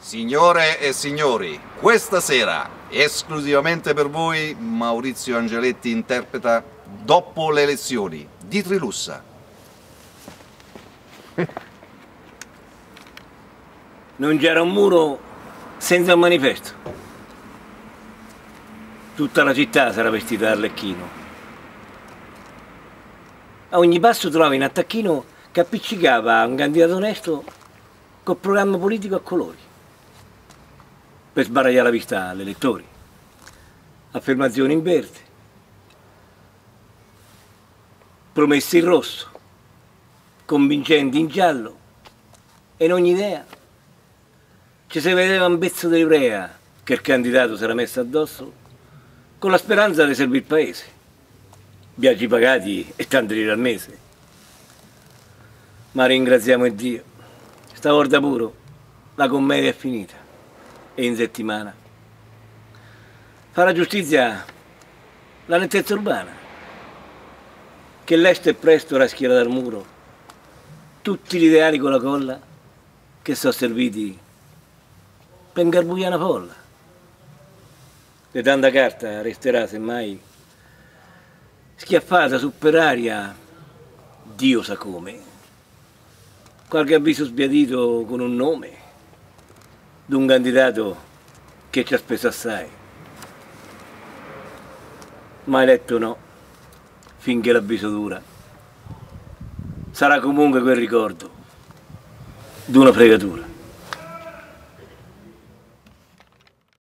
Signore e signori, questa sera, esclusivamente per voi, Maurizio Angeletti interpreta Dopo le elezioni di Trilussa. Non c'era un muro senza un manifesto. Tutta la città sarà vestita d'Arlecchino. A ogni passo trovavi un attacchino che appiccicava un candidato onesto col programma politico a colori, per sbaragliare la vista agli elettori. Affermazioni in verde, promesse in rosso, convincenti in giallo, e in ogni idea ci si vedeva un pezzo di livrea che il candidato si era messo addosso con la speranza di servire il paese. Viaggi pagati e tanti lire al mese. Ma ringraziamo Dio, stavolta pure la commedia è finita e in settimana farà giustizia la nettezza urbana, che l'est e presto raschiera dal muro tutti gli ideali con la colla che sono serviti per ingarbugliare una folla. E tanta carta resterà semmai schiaffata su per aria, Dio sa come, qualche avviso sbiadito con un nome d'un candidato che ci ha speso assai, ma eletto no, finché l'avviso dura, sarà comunque quel ricordo d'una fregatura.